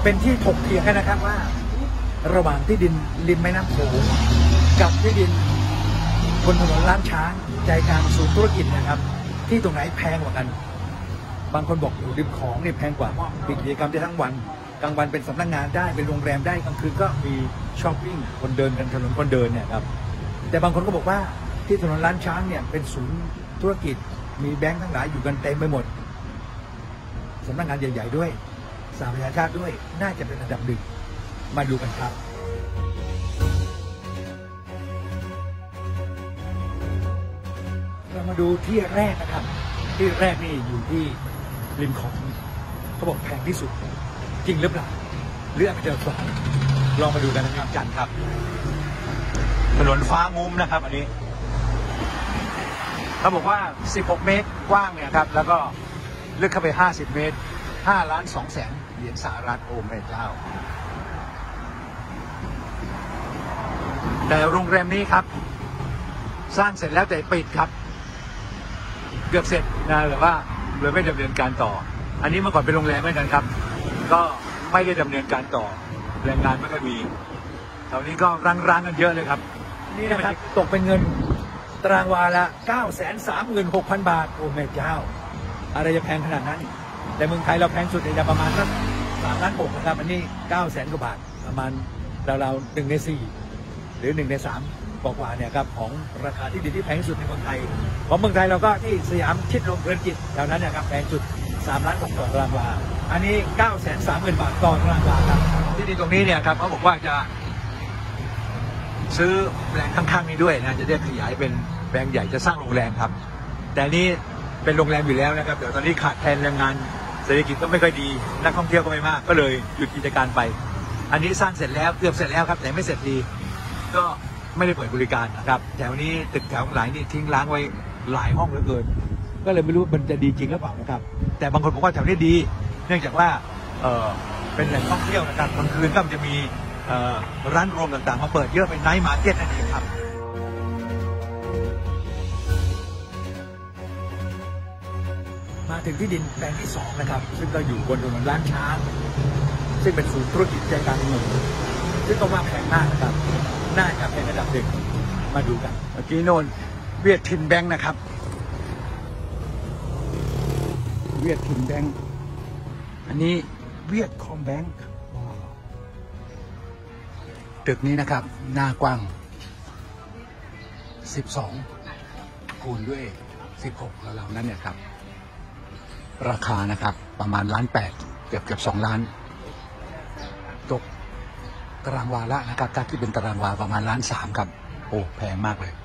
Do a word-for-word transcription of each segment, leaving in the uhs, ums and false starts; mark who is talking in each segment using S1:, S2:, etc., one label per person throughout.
S1: เป็นที่ถกเถียงกันนะครับว่าระหว่างที่ดินริมแม่น้ำโขงกับที่ดินบนถนนล้านช้างใจกลางศูนย์ธุรกิจนะครับที่ตรงไหนแพงกว่ากันบางคนบอกอยู่ริมของนี่แพงกว่าเพราะมีกิจกรรมได้ทั้งวันกลางวันเป็นสำนักงานได้เป็นโรงแรมได้กลางคืนก็มีช้อปปิ้งคนเดินกันถนนคนเดินเนี่ยครับแต่บางคนก็บอกว่าที่ถนนล้านช้างเนี่ยเป็นศูนย์ธุรกิจมีแบงค์ทั้งหลายอยู่กันเต็มไปหมดสำนักงานใหญ่ๆด้วยสหประชาชาติด้วยน่าจะเป็นอันดับหนึ่งมาดูกันครับเรามาดูที่แรกนะครับที่แรกนี่อยู่ที่ริมของเขาบอกแพงที่สุดจริงหรือเปล่าหรืออาจจะฝันลองมาดูกันนะครับจันครับถนนฟ้างุ้มนะครับอันนี้เขาบอกว่าสิบหกเมตรกว้างเนี่ยครับแล้วก็ลึกเข้าไปห้าสิบเมตรห้าล้านสองแสนเหรียญสหรัฐโอ้แม่เจ้าแต่โรงแรมนี้ครับสร้างเสร็จแล้วแต่ปิดครับเกือบเสร็จนะหรือว่าเลยไม่ดำเนินการต่ออันนี้เมื่อก่อนเป็นโรงแรมเหมือนกันครับก็ไม่ได้ดำเนินการต่อแรงงานไม่ค่อยมีแถวนี้ก็ร้างๆกันเยอะเลยครับนี่นะครับตกเป็นเงินตารางวาละ เก้าแสนสามหมื่นหกพัน บาทโอ้แม่เจ้าอะไรจะแพงขนาดนั้นแต่เมืองไทยเราแพงสุดจะประมาณสักสามล้านหกนะครับอันนี้เก้าแสนกว่าบาทประมาณเราๆหนึ่งในสี่หรือหนึ่งในสามกว่าๆเนี่ยครับของราคาที่ดินที่แพงที่สุดในเมืองไทยของเมืองไทยเราก็ที่สยามชิดลมเพลินจิตแถวนั้นเนี่ยครับแพงสุดสามล้านหกต่อตารางวาอันนี้เก้าแสนสามหมื่นบาทต่อตารางวาครับที่ดินตรงนี้เนี่ยครับเขาบอกว่าจะซื้อแปลงข้างๆนี้ด้วยนะจะได้ขยายเป็นแปลงใหญ่จะสร้างโรงแรมครับแต่นี้เป็นโรงแรมอยู่แล้วนะครับแต่ตอนนี้ขาดแคลนแรงงานเศรษฐกิจก็ไม่ค่อยดีนักท่องเที่ยวก็ไม่มากก็เลยหยุดกิจการไปอันนี้สร้างเสร็จแล้วเกือบเสร็จแล้วครับแต่ไม่เสร็จดีก็ไม่ได้เปิดบริการนะครับแถวนี้ตึกแถวหลายนี่ทิ้งร้างไว้หลายห้องเหลือเกินก็เลยไม่รู้มันจะดีจริงหรือเปล่านะครับแต่บางคนบอกว่าแถวนี้ดีเนื่องจากว่าเออเป็นแหล่งท่องเที่ยวนะครับกลางคืนก็จะมีร้านรวมต่างๆมาเปิดเยอะเป็นไนท์มาร์เก็ตนั่นเองครับมาถึงที่ดินแปลงที่สองนะครับซึ่งก็อยู่บนถนนล้านช้างซึ่งเป็นศูนย์ธุรกิจใจกลางเมืองซึ่งก็ว่าแพงมากนะครับน่าจะเป็นระดับหนึ่งมาดูกันเมื่อกี้โน่นเวียดทินแบงค์นะครับเวียดทินแบงค์อันนี้เวียดคอมแบงค์ตึกนี้นะครับหน้ากว้างสิบสองคูณด้วยสิบหกเหล่านั้นเนี่ยครับราคานะครับประมาณล้านแปดเกือบเกือบสองล้านตกตารางวาละนะครับถ้าที่เป็นตารางวาประมาณล้านสามครับโอ้แพงมากเลย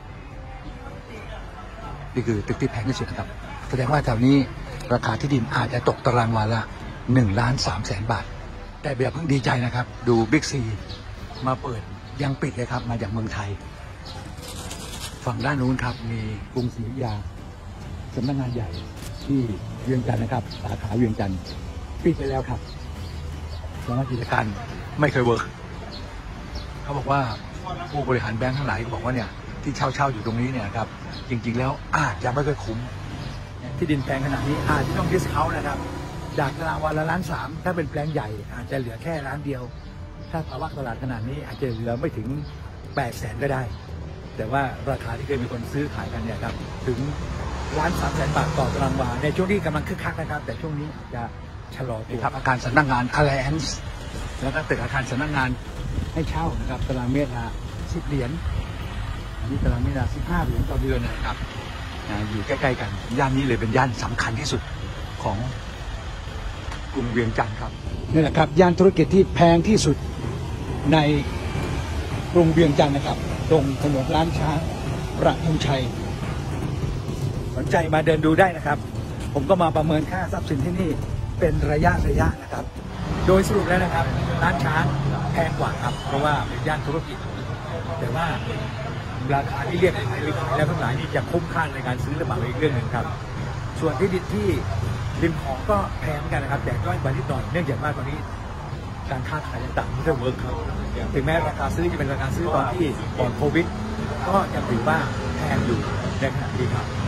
S1: นี่คือตึกที่แพงที่สุดนะครับแสดงว่าแถวนี้ราคาที่ดินอาจจะตกตารางวาละหนึ่งล้านสามแสนบาทแต่เบียร์เพิ่งดีใจนะครับดูบิ๊กซีมาเปิดยังปิดเลยครับมาจากเมืองไทยฝั่งด้านนู้นครับมีกรุงศรีอยุธยาสำนักงานใหญ่ที่เวียงจันทร์นะครับสาขาเวียงจันทร์ปิดไปแล้วครับสำนักกิจการไม่เคยเวิร์กเขาบอกว่าผู้บริหารแบงค์ทั้งหลายก็บอกว่าเนี่ยที่เช่าเช่าอยู่ตรงนี้เนี่ยครับจริงๆแล้วอาจจะไม่ค่อยคุ้มที่ดินแพงขนาดนี้อาจจะต้องดิสเคาท์นะครับจากตารางวาละล้านสามถ้าเป็นแปลงใหญ่อาจจะเหลือแค่ล้านเดียวถ้าภาวะตลาดขนาดนี้อาจจะเหลือไม่ถึงแปดแสนก็ได้แต่ว่าราคาที่เคยมีคนซื้อขายกันเนี่ยครับถึงล้านสามแสนบาทต่อตารางวาในช่วงที่กำลังคึกคักนะครับแต่ช่วงนี้จะชะลอตัวครับอาคารสำนักงาน Alliance แล้วก็ตึกอาคารสำนักงานให้เช่านะครับตารางเมตรละสิบเหรียญอันนี้ตารางเมตรละสิบห้าเหรียญต่อเดือนนะครับอยู่ใกล้ๆกันย่านนี้เลยเป็นย่านสำคัญที่สุดของกรุงเวียงจันทร์ครับนี่แหละครับย่านธุรกิจที่แพงที่สุดในกรุงเวียงจันทร์นะครับตรงถนนล้านช้างประทุมชัยสนใจมาเดินดูได้นะครับผมก็มาประเมินค่าทรัพย์สินที่นี่เป็นระยะระยะนะครับโดยสรุปแล้วนะครับล้านช้างแพงกว่าครับเพราะว่าเป็นย่านธุรกิจแต่ว่าราคาที่เรียกขายแล้วทั้งหลายนี่จะคุ้มค่าในการซื้อหรือเปล่าอีกเรื่องหนึ่งครับส่วนที่ดินที่ริมของก็แพงเหมือนกันนะครับแต่ย่อยกว่านิดหน่อยเนื่องจากว่าตอนนี้การค้าขายต่างๆไม่ได้เวิร์กครับถึงแม้ราคาซื้อจะเป็นราคาซื้อตอนที่ก่อนโควิดก็ยังถือว่าแพงอยู่ในขณะนี้ครับ